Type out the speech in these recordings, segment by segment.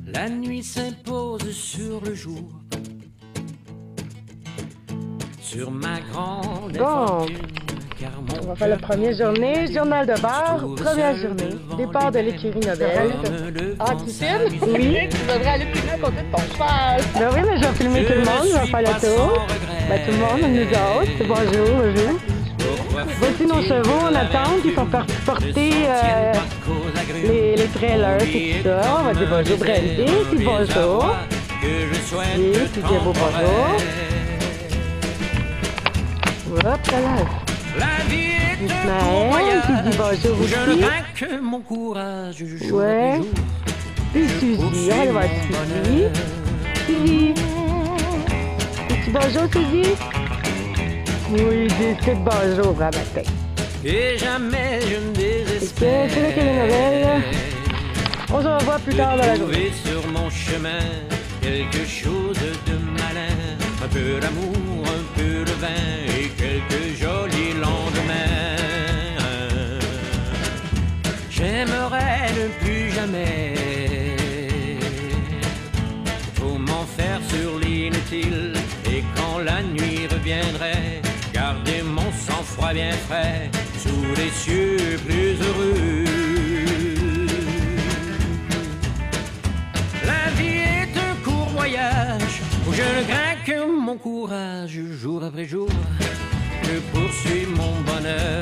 La nuit s'impose sur le jour. Sur ma grande infortune, car mon on va faire la première journée, journal de bord, première journée, départ de l'écurie Nobel. Ah, tu filmes? Oui. Tu devrais aller filmer à côté de ton cheval. Ben oui, mais je vais filmer tout le monde, je vais faire le tour. Ben tout le monde, nous autres, c'est bonjour, bonjour. Voici nos chevaux en attente, ils sont partis porter les trailers et tout ça. On va dire bonjour Brandy, puis bonjour. Oui, puis bien beau bonjour. Hop là. Ismaël, qui dit bonjour aussi. Je ne crains que mon courage. Ouais. Puis Suzy, on va aller voir Suzy. Suzy. Dis-tu bonjour, Suzy? Oui, dis bonjour à matin. Et jamais je ne désespère. C'est là qu'elle est nouvelle. On se revoit plus tard dans la journée. Sur mon chemin quelque chose de malin. Un peu d'amour, un peu de vin et quelques jolis lendemains. J'aimerais ne plus jamais trop m'en faire sur l'inutile. Et quand la nuit reviendrait, garder mon sang-froid bien frais sous les cieux plus heureux. La vie est un court voyage où je ne crains que mon courage. Jour après jour, je poursuis mon bonheur.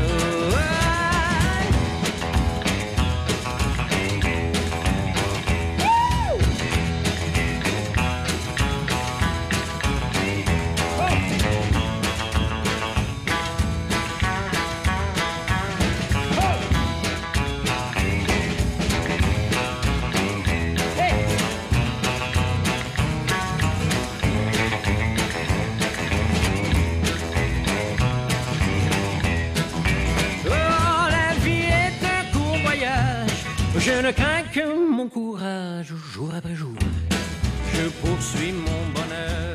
Je ne crains que mon courage, jour après jour, je poursuis mon bonheur.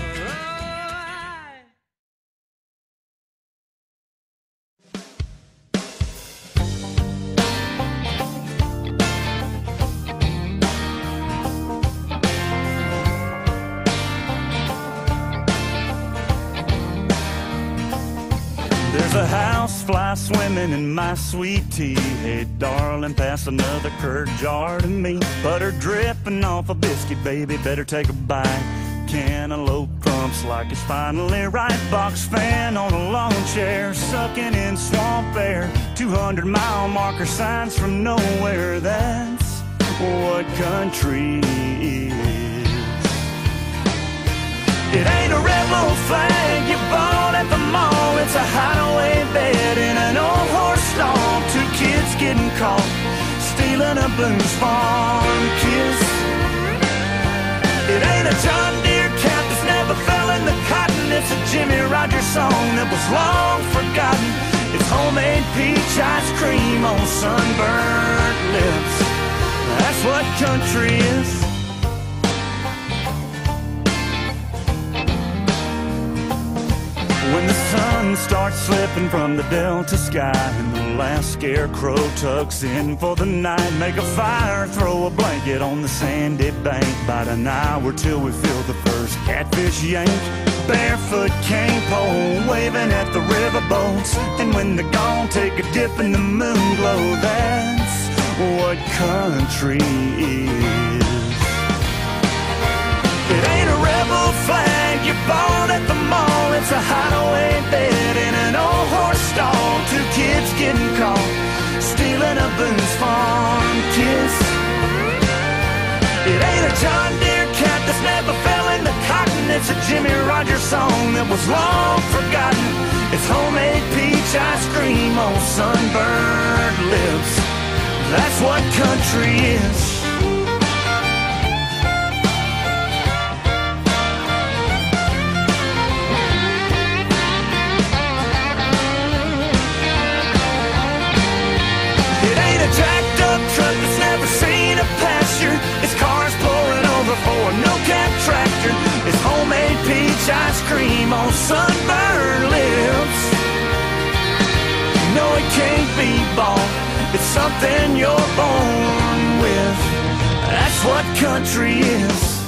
There's a housefly swimming in my sweet tea. Hey, darling, pass another curd jar to me. Butter dripping off a biscuit, baby, better take a bite. Cantaloupe crumps like it's finally right. Box fan on a lawn chair, sucking in swamp air. 200-mile marker signs from nowhere, that's what country is. It ain't a rebel flag you bought at the mall. It's a hideaway bed in an old horse stall. Two kids getting caught stealing a Boone's Farm kiss. It ain't a John Deere cap that's never fell in the cotton. It's a Jimmy Rogers song that was long forgotten. It's homemade peach ice cream on sunburnt lips. That's what country is. When the sun starts slipping from the delta sky and the last scarecrow tucks in for the night, make a fire, throw a blanket on the sandy bank. About an hour till we feel the first catfish yank. Barefoot cane pole waving at the riverboats, and when they're gone, take a dip in the moon glow. That's what country is. It ain't a rebel flag you bought at the mall. It's a hideaway bed in an old horse stall. Two kids getting caught stealing a Boone's Farm kiss. It ain't a John Deere cat that's never fell in the cotton. It's a Jimmy Rogers song that was long forgotten. It's homemade peach ice cream on sunburned lips. That's what country is. It's cars pulling over for a no-cap tractor. It's homemade peach ice cream on sunburned lips. No, it can't be bought. It's something you're born with. That's what country is.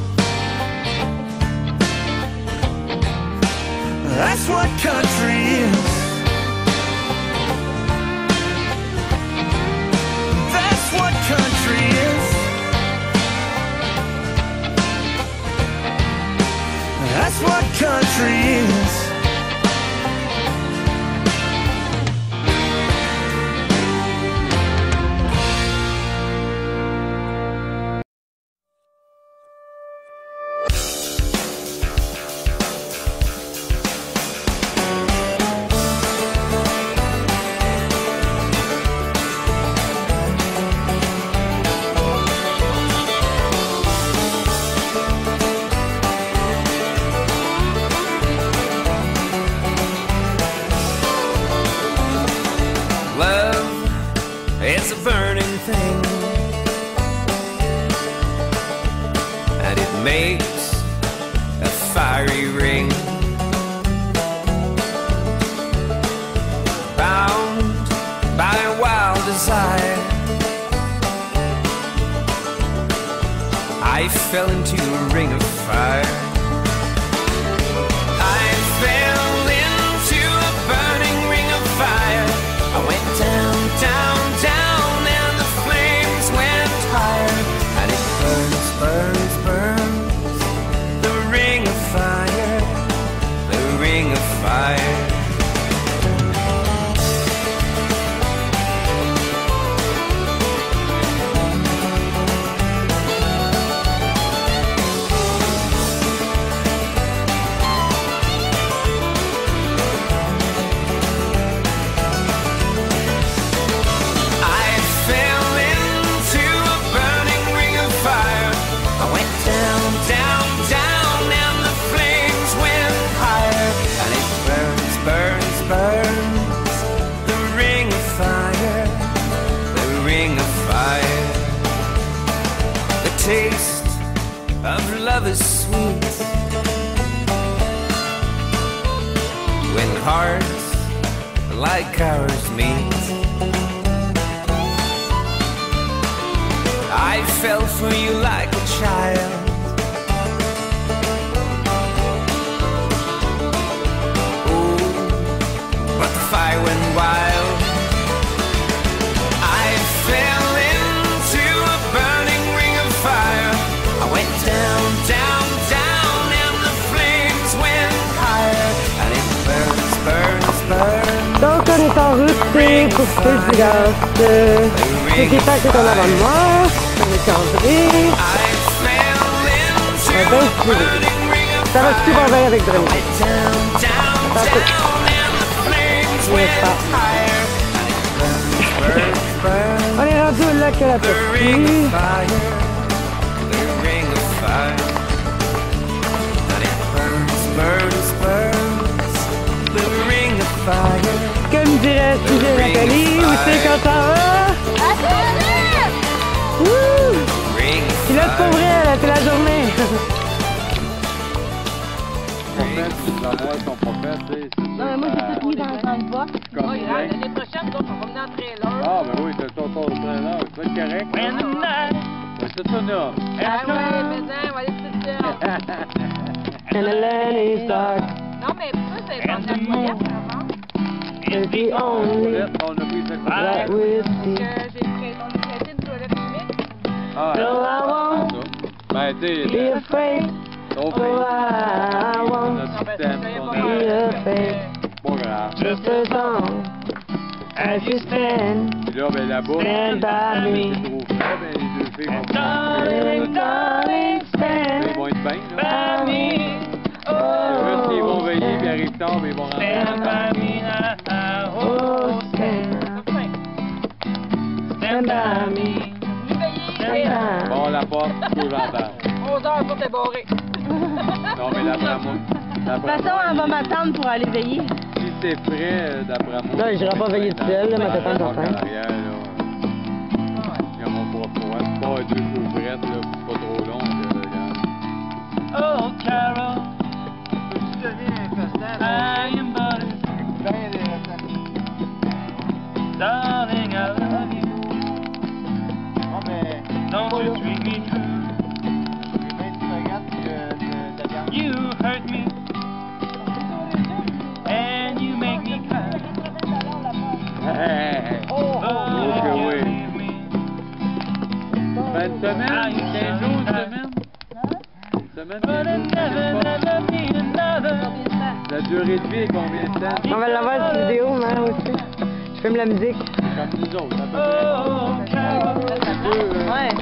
That's what country is. That's what country is. That's what country is. It's a burning thing, and it makes a fiery ring. Bound by a wild desire, I fell into a ring of fire. I fell into a burning ring of fire. I went down, down, down, and the flames went higher. And it burns, burns, burns, the ring of fire, the ring of fire. Taste of love is sweet when hearts like ours meet. I fell for you like a child. Ooh, but the fire went wild. I fell into a burning ring of fire. I went down, down, down, and the flames went higher. And it burns, burns, burns. Donc on est en route pour Feuille-du-Gaz. Ce qui est fait c'est en avant de moi. On est André. Ça va super bien avec Dre. On est rendu au lac à la Tortue. Comme dirait Sylvie Nathalie, où c'est quand ça va? Wouh! Il a pour vrai, là, c'est la journée. Non, mais moi j'ai tout mis dans le box. L'année prochaine, on va venir en trailer. Ah, ben oui, t'as ton trailer, c'est pas correct. C'est tout ça, là. Ah ouais, mais on va aller tout seul. And the land is dark. Non, mais ça, c'est dans la moyenne avant. It's the only On a pris ça comme light we'll see. On a prêté une toilette humide. Ah, So I won't ben, tu be sais, afraid. ton Oh, I won't notre système, ton be afraid. pas grave. Just as long as you stand. Puis là, ben là-bas, Stand by me. c'est trop frais, ben les deux filles vont Darling, darling, Ils stand vont être bien, là. by me. C'est juste qu'ils vont Oh, veiller, puis ils arrivent tard, mais ils vont rentrer en temps. oh, stand by me. Stand by. Bon, la porte, tout j'entends. 11 heures pour débarrer. Non, mais d'après moi, De toute façon, elle va m'attendre pour aller veiller. si c'est frais, d'après moi... Non, j'irai pas veiller toute seule, là, ma tête en en enfant. arrière, là. Il y a mon propre droit. C'est pas deux couvrettes, là, puis c'est pas trop long, regarde. Oh, Carol, I am but darling, I love you. Don't you treat me true. hurt me, and you make me cry. Hey, Oh, que you oui. leave me. Ben, une semaine, 15 jours, une semaine. Une semaine, But I 15 jours, never, je sais never need another. pas. La durée de vie est combien de temps? On va l'avoir cette vidéo, moi aussi. Je filme la musique. Comme nous autres, à peu Oh, Carol. près. Ouais.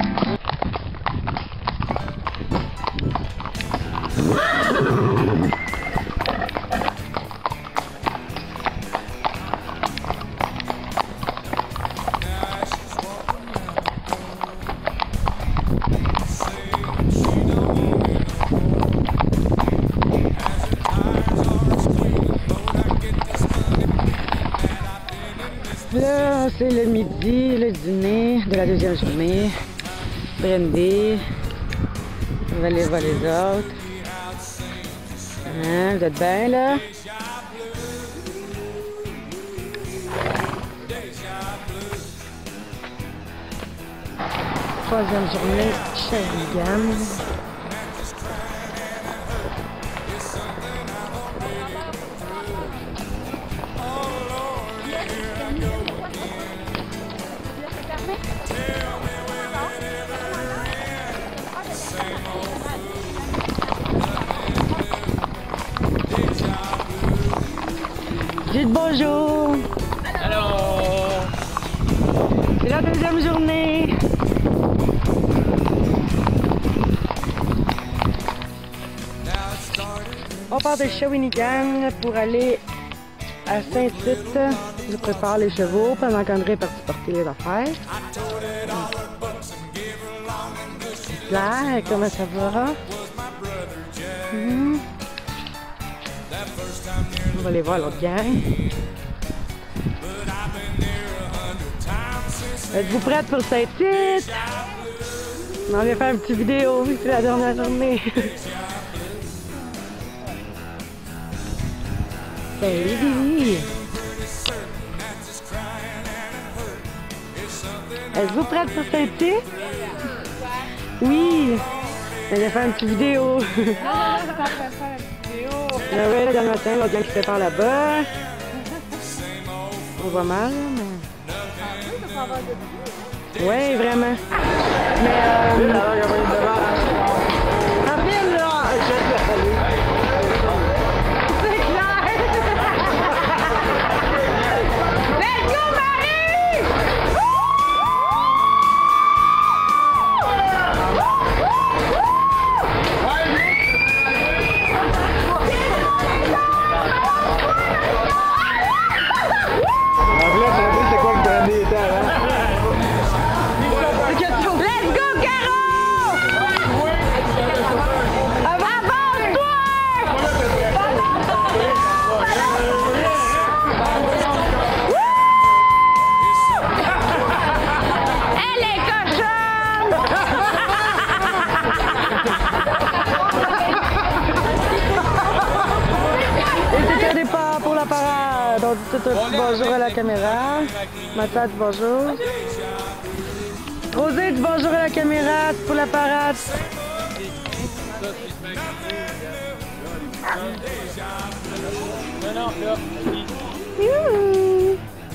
Là, c'est le midi, le dîner de la deuxième journée. Brandy. On va aller voir les autres. Hein, vous êtes bien là? Troisième journée, Shawinigan. Dites bonjour! Hello. C'est la deuxième journée! On part de Shawinigan pour aller à Saint-Tite. Je prépare les chevaux pendant qu'André est parti porter les affaires. Claire, comment ça va? On va aller voir l'autre gang. Êtes-vous prête pour Saint-Tite? On vient faire une petite vidéo, vu que c'est la dernière journée. Salut Billy! Êtes-vous prête pour Saint-Tite? Oui! On vient faire une petite vidéo. Ah ouais, là, dans le matin, l'autre gang qui se prépare là-bas. On voit mal, mais... Ouais, vraiment. Mais en film, là, c'est clair! Let's go, Marie! C'est quoi le dernier temps, hein? Let's go, Caro! Avance-toi! Elle est cochonne! Et c'est un départ pour la parade. On dit tout un petit bonjour à la caméra. Mathieu, dis bonjour. Rosé, dis bonjour à la caméra pour la parade. Youhou.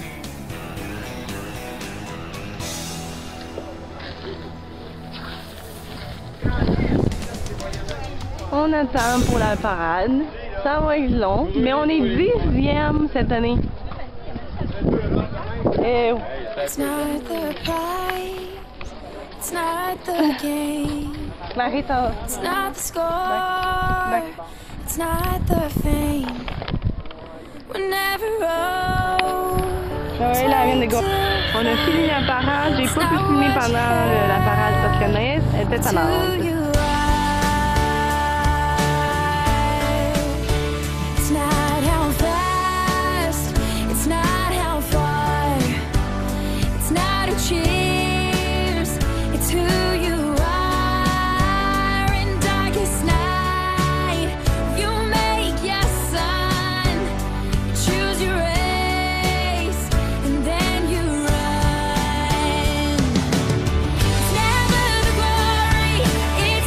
On attend pour la parade. Ça va être long, mais on est 10e cette année. Et It's not the prize, it's not the game, Marie, ça va. it's not the score, it's not the fame. We're never old. Ouais, la reine des gars. On a fini la parade. J'ai pas pu filmer pendant la parade parce que Naïs était To tannante. you it's not how fast, it's not how far, it's not a cheers, it's who you are. In darkest night, you make your sun, choose your race, and then you run. It's never the glory,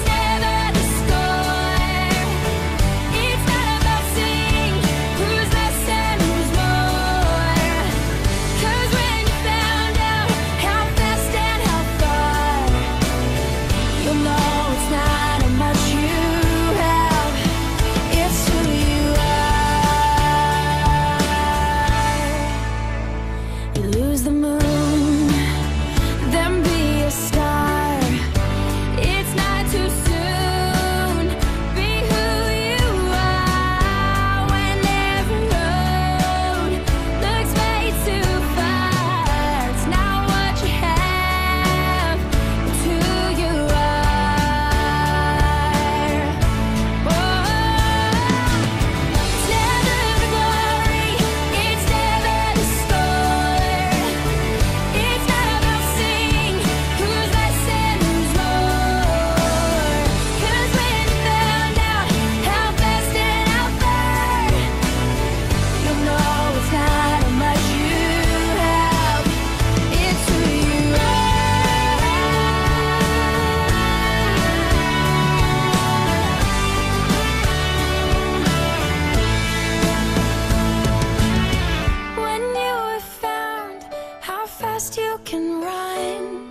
run.